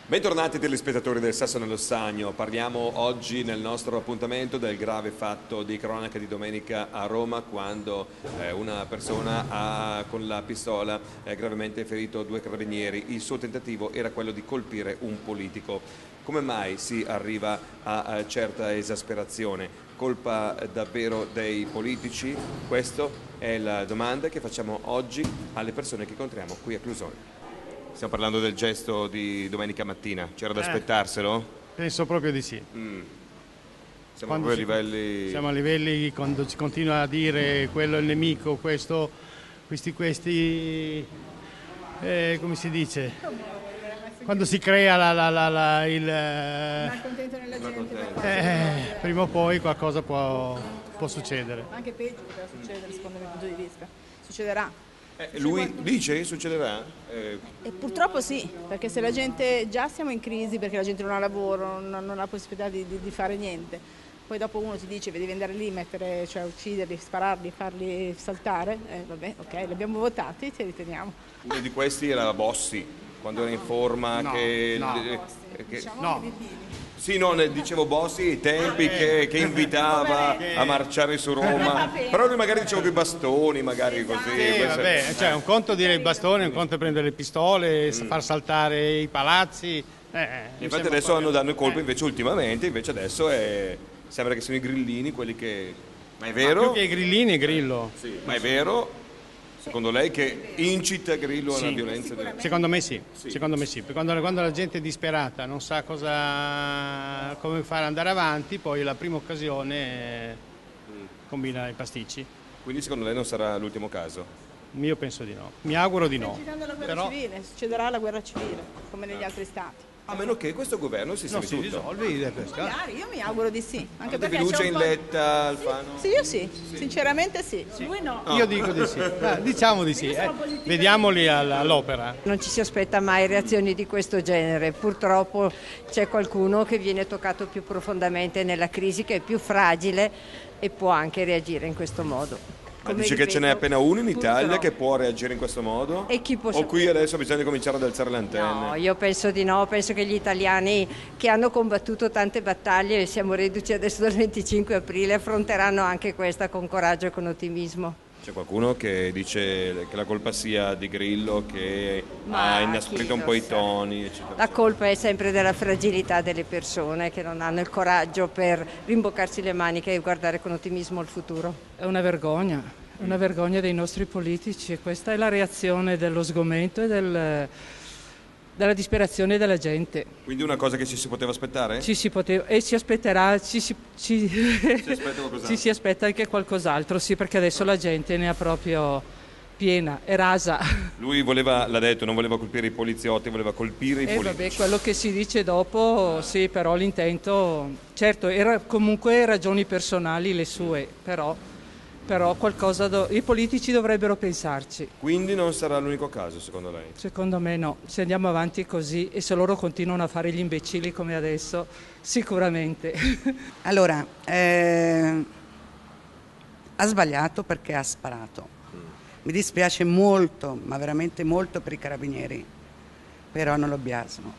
Bentornati telespettatori del Sasso nello Stagno. Parliamo oggi nel nostro appuntamento del grave fatto di cronaca di domenica a Roma, quando una persona ha con la pistola gravemente ferito due carabinieri. Il suo tentativo era quello di colpire un politico. Come mai si arriva a certa esasperazione? Colpa davvero dei politici? Questa è la domanda che facciamo oggi alle persone che incontriamo qui a Clusone. Stiamo parlando del gesto di domenica mattina, c'era da aspettarselo? Penso proprio di sì. Siamo proprio a livelli... Siamo a livelli quando si continua a dire quello è il nemico, questo, questi, come si dice? Quando si crea il malcontento nella gente. prima o poi qualcosa può succedere. Anche peggio poteva succedere, secondo il mio punto di vista. Succederà. Lui dice che succederà? E purtroppo sì, perché se la gente, già siamo in crisi perché la gente non ha lavoro, non ha possibilità di fare niente, poi dopo uno ti dice devi andare lì, cioè ucciderli, spararli, farli saltare, vabbè, ok, li abbiamo votati, ce li teniamo. Uno di questi era Bossi, quando era in forma, Diciamo Sì, no, dicevo Bossi, i tempi che invitava a marciare su Roma, però lui magari diceva con i bastoni, magari così. Vabbè, cioè un conto dire il bastone, un conto è prendere le pistole, far saltare i palazzi. Infatti adesso danno il colpo invece ultimamente, invece adesso sembra che siano i grillini quelli che... Ma è vero? Più che i grillini, Grillo. Sì, ma è vero? Secondo lei che incita Grillo alla violenza? Secondo me sì, secondo me sì. Quando la gente è disperata, non sa come fare andare avanti, poi la prima occasione combina i pasticci. Quindi secondo lei non sarà l'ultimo caso? Io penso di no, mi auguro di no. Succederà la guerra civile, succederà la guerra civile, come negli altri stati. A meno che questo governo si Non si tutto. risolvi Magari, io mi auguro di sì. Anche Avete perché fiducia c'è in un po'... Letta, Alfano? Sì, io sì, sinceramente sì. Lui no. Io dico di sì, diciamo di sì, vediamoli all'opera. Non ci si aspetta mai reazioni di questo genere, purtroppo c'è qualcuno che viene toccato più profondamente nella crisi, che è più fragile e può anche reagire in questo modo. Ma dice che ce n'è appena uno in Italia che può reagire in questo modo? E chi può O qui adesso bisogna cominciare ad alzare le antenne? No, io penso di no, penso che gli italiani che hanno combattuto tante battaglie, siamo reduci adesso dal 25 aprile, affronteranno anche questa con coraggio e con ottimismo. C'è qualcuno che dice che la colpa sia di Grillo, che ha inasprito un po' i toni, eccetera. La colpa è sempre della fragilità delle persone che non hanno il coraggio per rimboccarsi le maniche e guardare con ottimismo il futuro. È una vergogna dei nostri politici, e questa è la reazione dello sgomento e della disperazione della gente. Quindi una cosa che ci si poteva aspettare? Ci si poteva e si aspetterà, ci aspetta qualcos'altro? ci si aspetta anche qualcos'altro, sì, perché adesso la gente ne ha proprio piena, è rasa. Lui l'ha detto, non voleva colpire i poliziotti, voleva colpire i politici. Vabbè, quello che si dice dopo, sì, però l'intento, certo, era comunque ragioni personali le sue, però qualcosa i politici dovrebbero pensarci. Quindi non sarà l'unico caso, secondo lei? Secondo me no, se andiamo avanti così e se loro continuano a fare gli imbecilli come adesso, sicuramente. Allora, ha sbagliato perché ha sparato. Mi dispiace molto, ma veramente molto per i carabinieri, però non lo biasimo.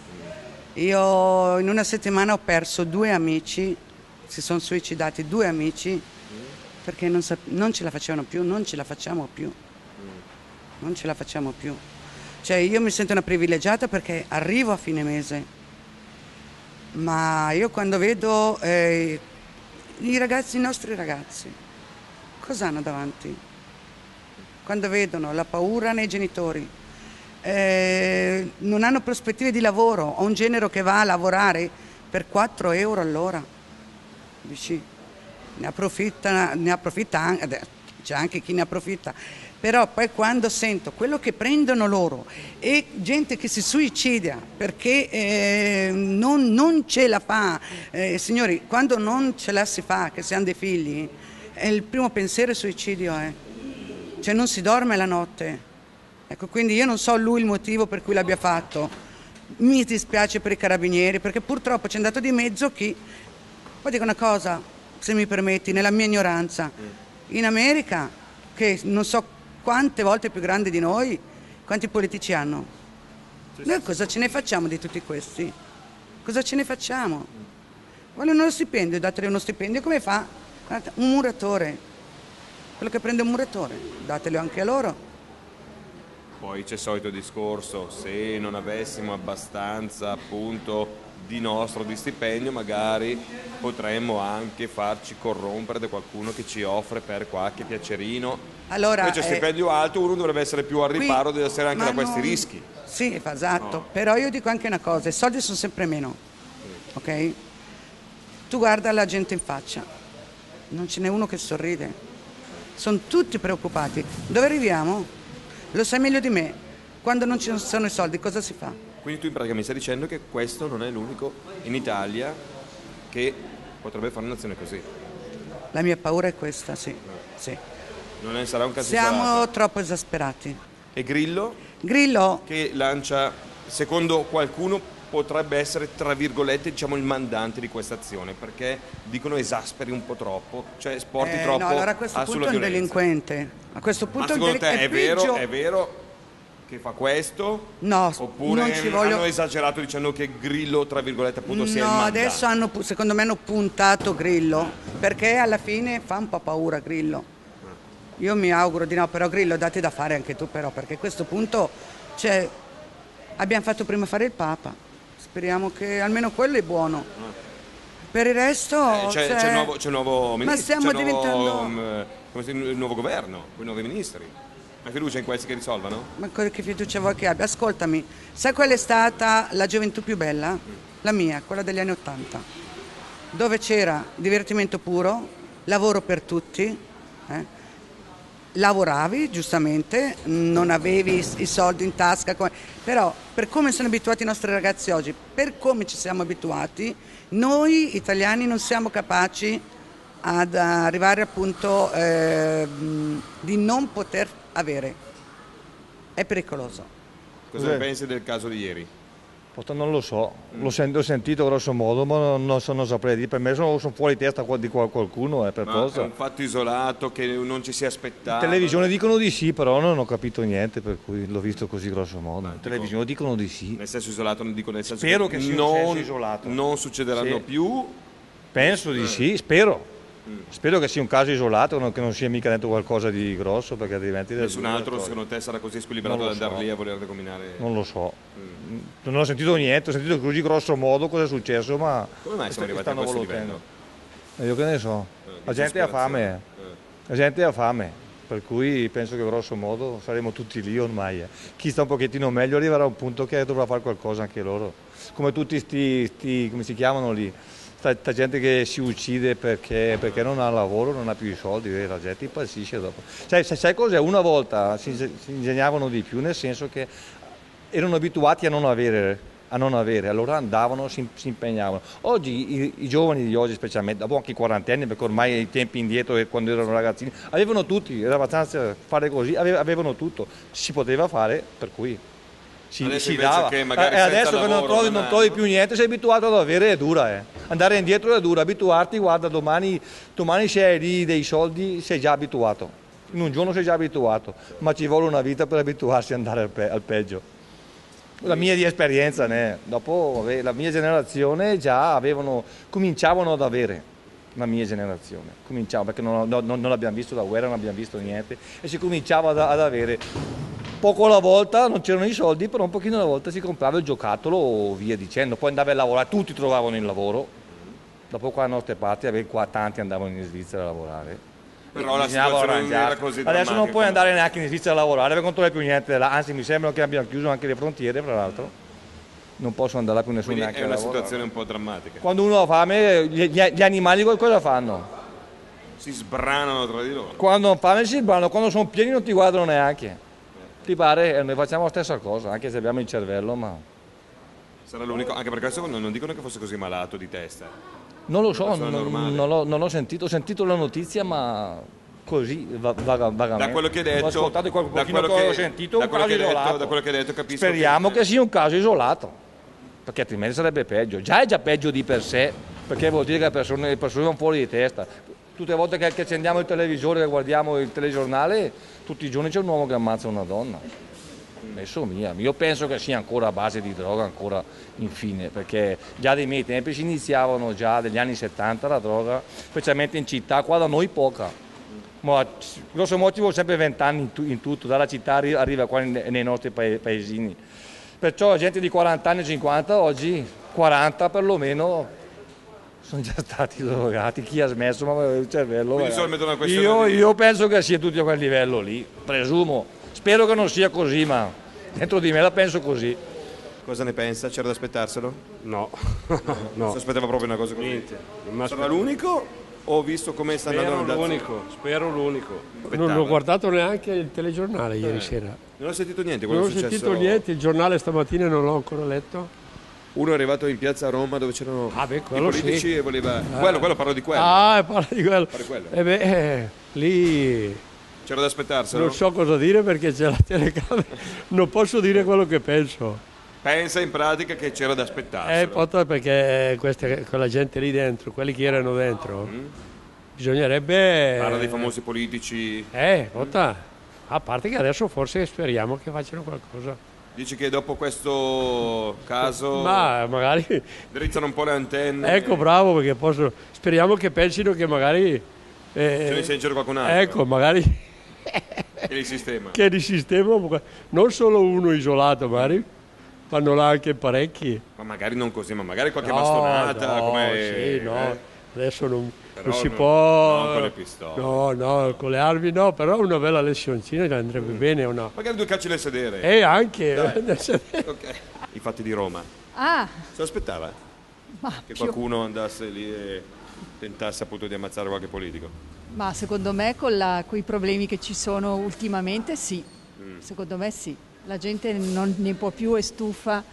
Io in una settimana ho perso 2 amici, si sono suicidati 2 amici, perché non ce la facevano più, non ce la facciamo più. Cioè io mi sento una privilegiata perché arrivo a fine mese, ma io quando vedo i nostri ragazzi, cosa hanno davanti? Quando vedono la paura nei genitori, non hanno prospettive di lavoro, ho un genero che va a lavorare per 4 euro all'ora, dici? Ne approfitta anche, c'è anche chi ne approfitta, però poi quando sento quello che prendono loro e gente che si suicida perché non ce la fa, signori, quando non ce la si fa, che si hanno dei figli, il primo pensiero è suicidio, cioè non si dorme la notte, ecco, quindi io non so lui il motivo per cui l'abbia fatto, mi dispiace per i carabinieri perché purtroppo c'è andato di mezzo chi, poi dico una cosa, se mi permetti, nella mia ignoranza, in America, che non so quante volte più grande di noi, quanti politici hanno? Noi cosa ce ne facciamo di tutti questi? Cosa ce ne facciamo? Vogliono lo stipendio, dateli uno stipendio, come fa? Un muratore, quello che prende un muratore, datelo anche a loro. Poi c'è il solito discorso, se non avessimo abbastanza appunto di stipendio, magari potremmo anche farci corrompere da qualcuno che ci offre per qualche piacerino. Allora, invece stipendio alto, uno dovrebbe essere più al riparo di essere anche da questi rischi. Sì, esatto, però io dico anche una cosa, i soldi sono sempre meno, ok? Tu guarda la gente in faccia, non ce n'è uno che sorride, sono tutti preoccupati. Dove arriviamo? Lo sai meglio di me, quando non ci sono i soldi cosa si fa? Quindi tu in pratica mi stai dicendo che questo non è l'unico in Italia che potrebbe fare un'azione così. La mia paura è questa, sì. Non ne sarà un caso Siamo isolato. troppo esasperati. E Grillo? Grillo, Che lancia, secondo qualcuno, potrebbe essere, tra virgolette, diciamo, il mandante di questa azione, perché dicono esasperi un po' troppo, cioè sporti troppo no, allora a questo punto è un violenza. delinquente. A questo Ma punto secondo te è peggio. vero che fa questo? No, Oppure non ci voglio. hanno esagerato dicendo che Grillo, tra virgolette, appunto, sia il No, mandante? adesso secondo me hanno puntato Grillo, perché alla fine fa un po' paura Grillo. Io mi auguro di no, però Grillo dati da fare anche tu però, perché a questo punto abbiamo fatto prima fare il Papa, speriamo che almeno quello è buono. Per il resto C'è il nuovo ministro, ma stiamo c'è il nuovo, diventando... come si dice, il nuovo governo, con i nuovi ministri. Hai fiducia in questi che risolvano? Ma che fiducia vuoi che abbia? Ascoltami, sai qual è stata la gioventù più bella? La mia, quella degli anni '80, dove c'era divertimento puro, lavoro per tutti, lavoravi giustamente, non avevi i soldi in tasca, però per come sono abituati i nostri ragazzi oggi, per come ci siamo abituati, noi italiani non siamo capaci ad arrivare appunto di non poter avere. È pericoloso. Cosa ne pensi del caso di ieri? Non lo so, l'ho sentito grosso modo, ma non saprei dire. Per me sono fuori testa di qualcuno, per Ma cosa. è un fatto isolato che non ci si aspettava? In televisione dicono di sì, però non ho capito niente, per cui l'ho visto così grosso modo. In televisione dicono di sì. Nel senso isolato, non dico nel senso Spero che sia un senso isolato. Non succederanno Sì. più. Penso di sì, spero. Spero che sia un caso isolato, che non sia mica dentro qualcosa di grosso, perché altrimenti... Nessun altro secondo te sarà così squilibrato da Non lo andare so. lì a voler combinare? Non lo so. Non ho sentito niente, ho sentito così grosso modo cosa è successo, ma... Come mai siamo arrivati a stanno questo volutendo. livello? Io che ne so. La gente ha fame. La gente ha fame. Per cui penso che grosso modo saremo tutti lì ormai. Chi sta un pochettino meglio arriverà a un punto che dovrà fare qualcosa anche loro. Come tutti sti come si chiamano lì? Sta gente che si uccide perché non ha lavoro, non ha più i soldi, la gente impazzisce dopo. Sai cos'è? Una volta si ingegnavano di più, nel senso che erano abituati a non avere, allora andavano, si impegnavano. Oggi i giovani di oggi specialmente, dopo anche i quarantenni, perché ormai ai tempi indietro quando erano ragazzini, avevano tutti, era abbastanza fare così, avevano tutto, si poteva fare, per cui si dava. Che E magari adesso senza che lavoro non trovi più niente, sei abituato ad avere, è dura. Andare indietro è dura, abituarti, guarda, domani se hai lì dei soldi sei già abituato, in un giorno sei già abituato, ma ci vuole una vita per abituarsi ad andare al peggio. La mia di esperienza, dopo la mia generazione già cominciavano ad avere, la mia generazione, perché non abbiamo visto la guerra, non abbiamo visto niente, e si cominciava ad avere. Poco alla volta, non c'erano i soldi, però un pochino alla volta si comprava il giocattolo o via dicendo, poi andavi a lavorare, tutti trovavano il lavoro, dopo qua alle nostre parti, qua tanti andavano in Svizzera a lavorare. Però la situazione non era così Adesso non drammatica. puoi andare neanche in Svizzera a lavorare perché non trovi più niente là, anzi mi sembra che abbiano chiuso anche le frontiere, fra l'altro. Non posso andare là più nessuno Quindi neanche è a una lavorare. situazione un po' drammatica. Quando uno ha fame, gli animali cosa fanno? Si sbranano tra di loro. Quando hanno fame si sbranano, quando sono pieni non ti guardano neanche. Ti pare? Noi facciamo la stessa cosa, anche se abbiamo il cervello, ma... Sarà l'unico, anche per questo non dicono che fosse così malato di testa. Non lo so, Persona normale. non l'ho sentito, ho sentito la notizia, ma così vagamente. Da quello che hai detto, Ho ascoltato qualche da pochino quello che ho che- sentito, da un quello caso che hai detto- isolato. da quello che hai detto capisco Speriamo che- che sia un caso isolato, perché altrimenti sarebbe peggio. Già è già peggio di per sé, perché vuol dire che le persone sono fuori di testa. Tutte le volte che accendiamo il televisore, che guardiamo il telegiornale, tutti i giorni c'è un uomo che ammazza una donna. Penso mia. Io penso che sia ancora a base di droga, ancora infine, perché già dai miei tempi si iniziavano già degli anni 70 la droga, specialmente in città, qua da noi poca. Ma grosso modo ci vuole sempre 20 anni in tutto, dalla città arriva qua nei nostri paesini. Perciò gente di 40 anni, 50, oggi 40 perlomeno sono già stati drogati. Chi ha smesso, ma il cervello. Quindi solamente una questione Io penso che sia tutti a quel livello lì, presumo. Spero che non sia così, ma dentro di me la penso così. Cosa ne pensa? C'era da aspettarselo? No, Non si aspettava proprio una cosa così? niente. Sarà l'unico o visto come sta andando Spero l'unico. Aspettava. Non ho guardato neanche il telegiornale ieri sera. Non ho sentito niente quello Non ho che è successo. sentito niente, il giornale stamattina non l'ho ancora letto. Uno è arrivato in piazza a Roma dove c'erano i quello politici sì. e voleva... Quello parlo di quello. Parla di quello. Fare quello. Lì C'era da aspettarselo? non so cosa dire perché c'è la telecamera, non posso dire quello che penso. Pensa in pratica che c'era da aspettarselo. Perché quella gente lì dentro, quelli che erano dentro, bisognerebbe... Parla dei famosi politici. A parte che adesso forse speriamo che facciano qualcosa. Dici che dopo questo caso Ma magari... drizzano un po' le antenne. Ecco, bravo, perché speriamo che pensino che magari... Ce ne sia in giro qualcun altro. Ecco, magari... Che li sistema. che di sistema, non solo uno isolato, magari fanno là anche parecchi. Ma magari non così, ma magari qualche bastonata. Come... Sì, no. Adesso non Però si non- può... non con le pistole. No, con le armi no, però una bella lesioncina gli andrebbe bene. Magari 2 calci nel sedere. Anche... Ok. I fatti di Roma. Ah, Se lo aspettava ma, che qualcuno andasse lì e tentasse appunto di ammazzare qualche politico. Ma secondo me con i problemi che ci sono ultimamente sì, secondo me sì, la gente non ne può più, è stufa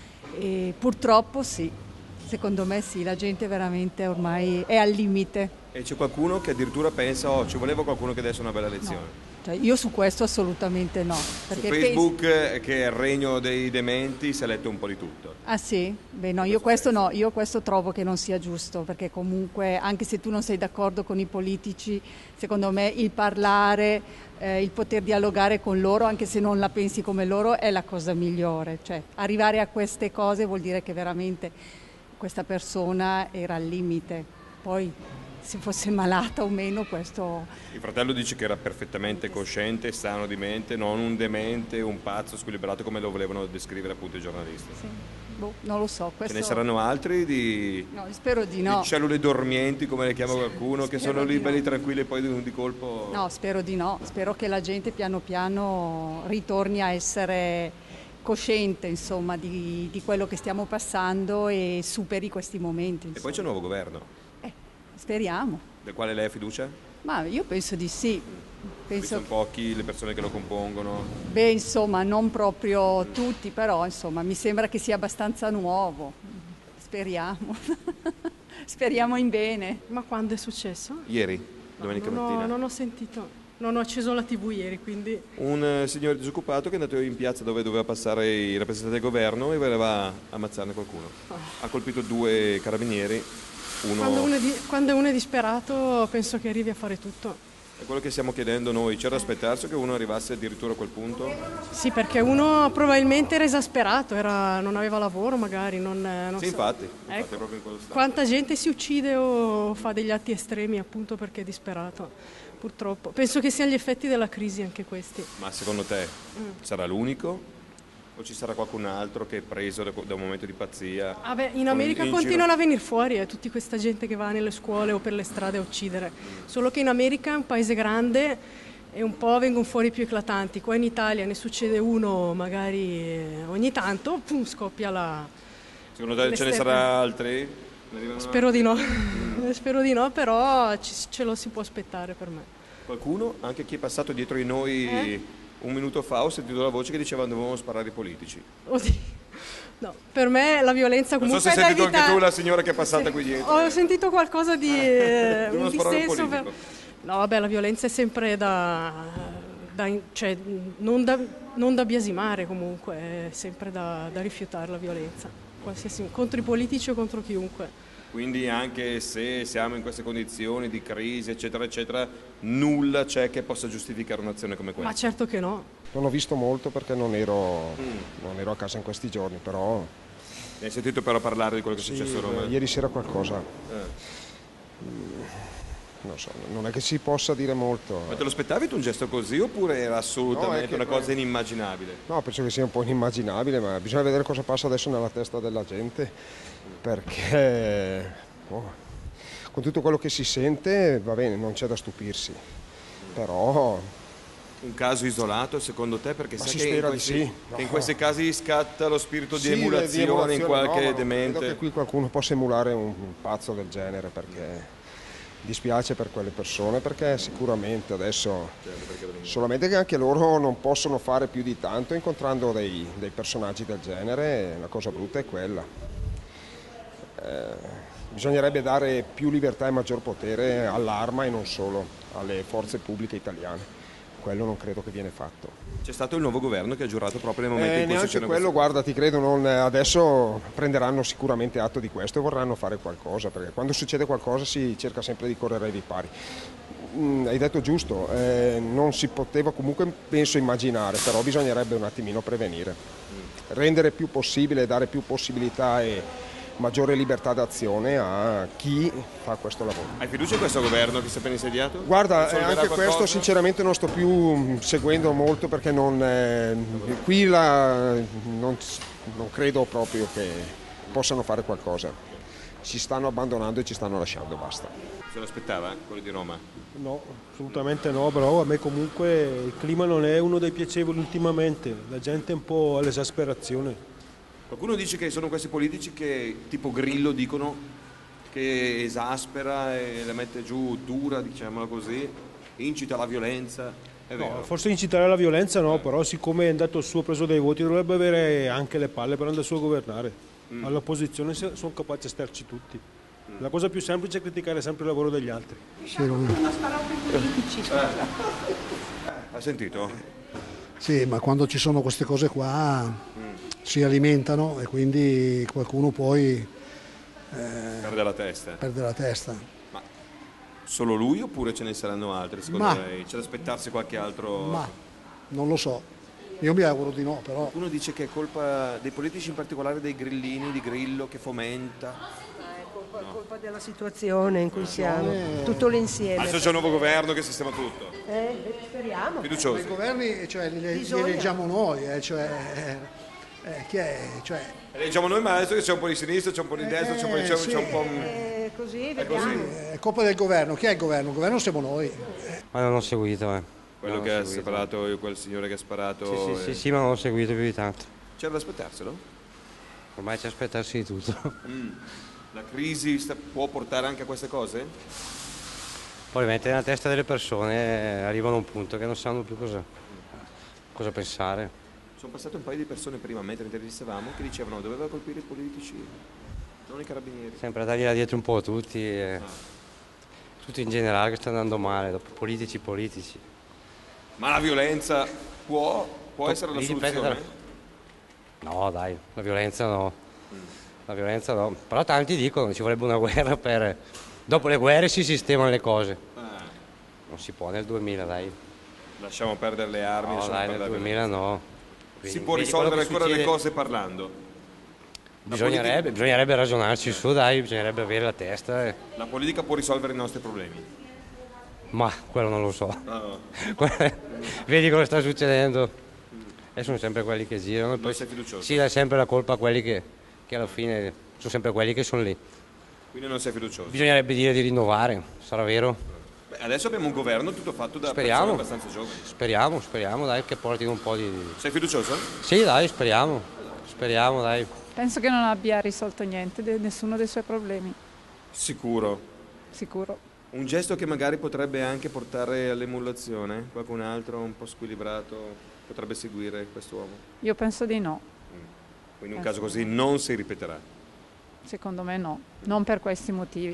e purtroppo sì, secondo me sì, la gente veramente ormai è al limite. E c'è qualcuno che addirittura pensa, ci voleva qualcuno che desse una bella lezione. Cioè, io su questo assolutamente no. Su Perché Facebook, che è il regno dei dementi, si è letto un po' di tutto. Ah sì? Beh no, io questo trovo che non sia giusto, perché comunque anche se tu non sei d'accordo con i politici, secondo me il parlare, il poter dialogare con loro, anche se non la pensi come loro, è la cosa migliore. Cioè, arrivare a queste cose vuol dire che veramente questa persona era al limite. Poi se fosse malata o meno, questo... Il fratello dice che era perfettamente cosciente, sano di mente, non un demente, un pazzo squilibrato come lo volevano descrivere appunto i giornalisti. Sì. Non lo so. Ce ne saranno altri di... No, spero di no. Di cellule dormienti, come le chiama qualcuno, che sono lì di no. belli tranquilli e poi di colpo... No, spero di no. Spero che la gente piano piano ritorni a essere cosciente, insomma, di quello che stiamo passando e superi questi momenti. E poi c'è un nuovo governo, Speriamo. del quale lei ha fiducia? Ma io penso di sì. Sono pochi le persone che lo compongono. Beh, insomma, non proprio tutti, però insomma, mi sembra che sia abbastanza nuovo. Speriamo. Speriamo in bene. Ma quando è successo? Ieri, domenica mattina. Non ho sentito. Non ho acceso la TV ieri, quindi... Un signore disoccupato che è andato in piazza dove doveva passare i rappresentanti del governo e voleva ammazzarne qualcuno. Ha colpito 2 carabinieri. Quando uno è disperato penso che arrivi a fare tutto. È quello che stiamo chiedendo noi. C'era da aspettarsi che uno arrivasse addirittura a quel punto? Sì, perché uno probabilmente era esasperato, non aveva lavoro magari. Non Sì, so. infatti Ecco. è proprio in quello stato. Quanta gente si uccide o fa degli atti estremi appunto perché è disperato, purtroppo. Penso che siano gli effetti della crisi anche questi. Ma secondo te sarà l'unico? O ci sarà qualcun altro che è preso da un momento di pazzia? In America continuano a venire fuori tutta questa gente che va nelle scuole o per le strade a uccidere. Solo che in America è un paese grande e un po' vengono fuori più eclatanti. Qua in Italia ne succede uno magari ogni tanto, pum, scoppia la... Secondo te ce ne sarà altri? Spero di no, spero di no, però ce lo si può aspettare per me. Qualcuno? Anche chi è passato dietro di noi un minuto fa ho sentito la voce che diceva che dovevamo sparare ai politici. Oddio. No, per me la violenza Non comunque so se hai sentito anche tu la signora che è passata qui dietro. Ho sentito qualcosa di Devono un sparare al dissenso. politico. No, vabbè, la violenza è sempre cioè, non da biasimare comunque, è sempre da rifiutare la violenza. contro i politici o contro chiunque. Quindi anche se siamo in queste condizioni di crisi, eccetera, eccetera, nulla c'è che possa giustificare un'azione come questa? Ma certo che no. Non ho visto molto perché non ero a casa in questi giorni, però... Ne hai sentito però parlare di quello che è successo a Roma? Ieri sera qualcosa. Non so, non è che si possa dire molto. Ma te lo aspettavi tu un gesto così oppure era assolutamente una cosa inimmaginabile? No, penso che sia un po' inimmaginabile, ma bisogna vedere cosa passa adesso nella testa della gente, perché con tutto quello che si sente va bene, non c'è da stupirsi, però... Un caso isolato secondo te? Perché Ma sai si che, spera di sì. che in questi casi scatta lo spirito di Sì, emulazione in qualche no, demente. credo che qui qualcuno possa emulare un pazzo del genere, perché dispiace per quelle persone, perché sicuramente adesso solamente che anche loro non possono fare più di tanto incontrando dei personaggi del genere, la cosa brutta è quella. Bisognerebbe dare più libertà e maggior potere all'arma e non solo alle forze pubbliche italiane. Quello non credo che viene fatto. C'è stato il nuovo governo che ha giurato proprio nel momento in cui neanche quello, guarda, ti credo, adesso prenderanno sicuramente atto di questo e vorranno fare qualcosa, perché quando succede qualcosa si cerca sempre di correre ai ripari. Hai detto giusto, non si poteva comunque, penso, immaginare, però bisognerebbe un attimino prevenire, rendere più possibile, dare più possibilità e maggiore libertà d'azione a chi fa questo lavoro. Hai fiducia in questo governo che si è appena insediato? Guarda, anche questo sinceramente non sto più seguendo molto, perché qui non credo proprio che possano fare qualcosa. Ci stanno abbandonando e ci stanno lasciando, basta. Se lo aspettava quello di Roma? No, assolutamente no, però a me comunque il clima non è uno dei piacevoli ultimamente, la gente è un po' all'esasperazione. Qualcuno dice che sono questi politici che, tipo Grillo, dicono che esaspera e la mette giù dura, diciamola così, incita alla violenza. È vero? No, forse incitare alla violenza no, però siccome è andato il suo, ha preso dei voti, dovrebbe avere anche le palle per andare su a governare. All'opposizione sono capaci a starci tutti. La cosa più semplice è criticare sempre il lavoro degli altri. Ha sentito? Sì, ma quando ci sono queste cose qua si alimentano e quindi qualcuno poi Perde la testa. perde la testa. Ma solo lui oppure ce ne saranno altri secondo lei? C'è da aspettarsi qualche altro? Ma non lo so, io mi auguro di no, però... Qualcuno dice che è colpa dei politici, in particolare dei grillini, di Grillo, che fomenta. È colpa della situazione in cui siamo, tutto l'insieme. Adesso c'è un nuovo governo che sistema tutto. Speriamo. Fiduciosi. I governi, cioè, li eleggiamo noi, chi è? Eleggiamo noi, ma adesso che c'è un po' di sinistra, c'è un po' di destra, c'è un po'... Così, vediamo. È colpa del governo, chi è il governo? Il governo siamo noi. Ma non ho seguito, Quello che ha sparato, quel signore che ha sparato... Sì, ma non ho seguito più di tanto. C'era da aspettarselo? Ormai c'è da aspettarsi di tutto. La crisi può portare anche a queste cose? Poi mette nella testa delle persone, arrivano a un punto che non sanno più cosa pensare. Sono passate un paio di persone prima, mentre intervistavamo, che dicevano che doveva colpire i politici, non i carabinieri. Sempre a dargli là dietro un po' a tutti, tutti in generale che sta andando male, dopo politici. Ma la violenza può essere la soluzione? No dai, la violenza no. La violenza no. Però tanti dicono che ci vorrebbe una guerra per... Dopo le guerre si sistemano le cose. Non si può nel 2000, dai. Lasciamo perdere le armi. No, dai, nel 2000 no. Si può risolvere ancora le cose parlando? Bisognerebbe ragionarci su, dai, bisognerebbe avere la testa. La politica può risolvere i nostri problemi? Ma quello non lo so. No. Vedi cosa sta succedendo? E sono sempre quelli che girano. Non sei fiducioso? Si dà sempre la colpa a quelli che alla fine sono sempre quelli che sono lì. Quindi non sei fiducioso? Bisognerebbe dire di rinnovare, sarà vero? Beh, adesso abbiamo un governo tutto fatto da persone abbastanza giovani. Speriamo dai che portino un po' di... Sei fiducioso? Sì dai, speriamo dai. Penso che non abbia risolto niente, nessuno dei suoi problemi. Sicuro? Sicuro. Un gesto che magari potrebbe anche portare all'emulazione? Qualcun altro un po' squilibrato potrebbe seguire quest'uomo? Io penso di no. Quindi un caso così non si ripeterà? Secondo me no, non per questi motivi.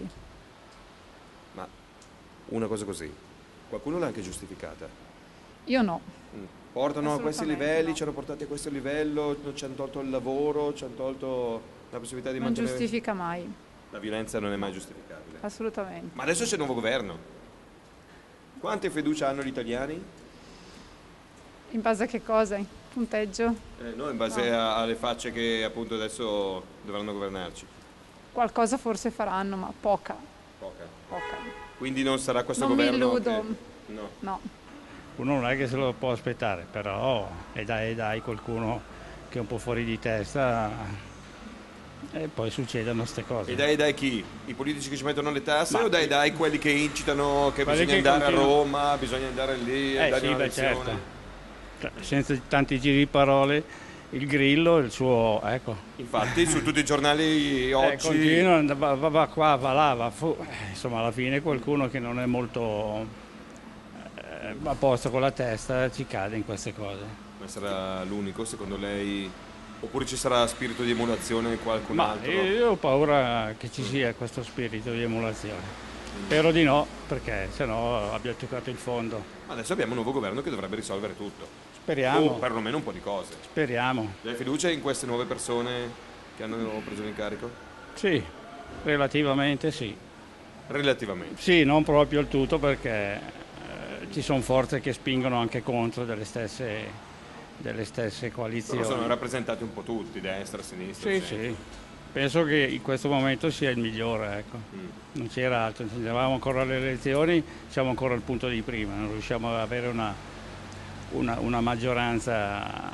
Ma una cosa così, qualcuno l'ha anche giustificata? Io no. Portano a questi livelli, ci hanno portati a questo livello, ci hanno tolto il lavoro, ci hanno tolto La possibilità di Non mantenere... giustifica mai, La violenza non è mai giustificabile. assolutamente. Ma adesso c'è il nuovo governo. Quante fiducia hanno gli italiani? In base a che cosa? Punteggio? No, in base alle facce che appunto adesso dovranno governarci. Qualcosa forse faranno, ma poca. Poca. Quindi non sarà questo Non mi governo illudo. che... No. No. Uno non è che se lo può aspettare, però dai qualcuno che è un po' fuori di testa e poi succedono queste cose. E dai chi? I politici che ci mettono le tasse o dai quelli che incitano che Quelli bisogna che andare a continuano. Roma, bisogna andare lì e dargli Sì, una beh, lezione? certo. Cioè, senza tanti giri di parole, il Grillo, il suo, ecco. Infatti su tutti i giornali oggi... Continua, va qua, va là, va fu. Insomma, alla fine qualcuno che non è molto a posto con la testa ci cade in queste cose. Ma sarà l'unico secondo lei? Oppure ci sarà spirito di emulazione in qualcun Ma altro? io ho paura che ci sia questo spirito di emulazione. Spero di no, perché sennò abbiamo toccato il fondo. Ma adesso abbiamo un nuovo governo che dovrebbe risolvere tutto. Speriamo. O perlomeno un po' di cose. Speriamo. Hai fiducia in queste nuove persone che hanno preso l'incarico? Sì, relativamente sì. Relativamente? Sì, non proprio il tutto perché ci sono forze che spingono anche contro delle stesse coalizioni. Però sono rappresentati un po' tutti, destra, sinistra. Sì, centro. sì. Penso che in questo momento sia il migliore, ecco. Non c'era altro, se andavamo ancora alle elezioni, siamo ancora al punto di prima, non riusciamo ad avere una maggioranza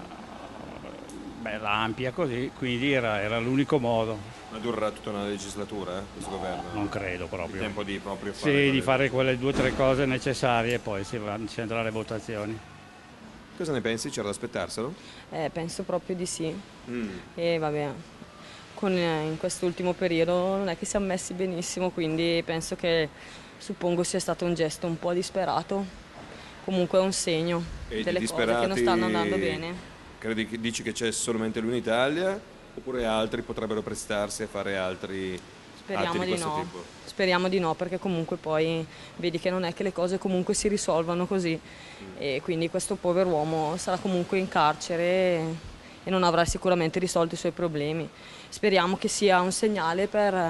bella ampia così, quindi era l'unico modo. Ma durerà tutta una legislatura questo governo? Non credo proprio. Il tempo di proprio fare... Sì, di fare quelle 2 o 3 cose necessarie e poi si andrà alle votazioni. Cosa ne pensi? C'era da aspettarselo? Penso proprio di sì. E vabbè, in quest'ultimo periodo non è che siamo messi benissimo, quindi penso che, suppongo sia stato un gesto un po' disperato. Comunque è un segno delle cose che non stanno andando bene. Dici che c'è solamente lui in Italia oppure altri potrebbero prestarsi a fare altri atti di questo tipo? Speriamo di no, perché comunque poi vedi che non è che le cose comunque si risolvano così e quindi questo povero uomo sarà comunque in carcere e non avrà sicuramente risolto i suoi problemi. Speriamo che sia un segnale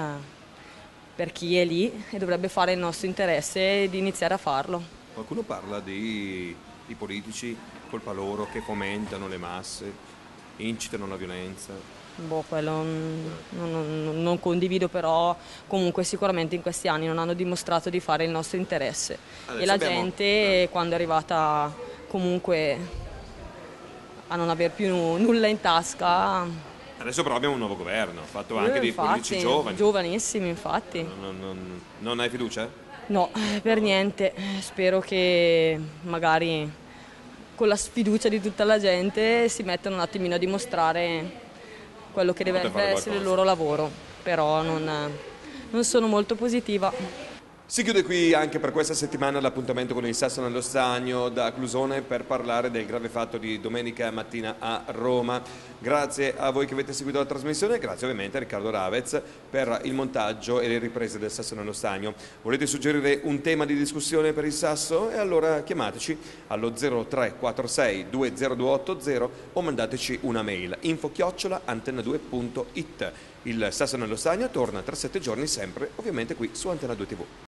per chi è lì e dovrebbe fare il nostro interesse di iniziare a farlo. Qualcuno parla di politici, colpa loro, che fomentano le masse, incitano la violenza. Quello non condivido, però comunque sicuramente in questi anni non hanno dimostrato di fare il nostro interesse. Adesso e la gente quando è arrivata comunque a non aver più nulla in tasca... Adesso però abbiamo un nuovo governo, fatto anche dei politici giovani. Giovanissimi, infatti. Non hai fiducia? No, per niente. Spero che magari con la sfiducia di tutta la gente si mettano un attimino a dimostrare quello che deve essere il loro lavoro, però non sono molto positiva. Si chiude qui anche per questa settimana l'appuntamento con il Sasso nello Stagno da Clusone per parlare del grave fatto di domenica mattina a Roma. Grazie a voi che avete seguito la trasmissione e grazie ovviamente a Riccardo Ravez per il montaggio e le riprese del Sasso nello Stagno. Volete suggerire un tema di discussione per il Sasso? E allora chiamateci allo 0346 2028 o mandateci una mail info@antena2.it. Il Sasso nello Stagno torna tra 7 giorni sempre ovviamente qui su Antena 2 TV.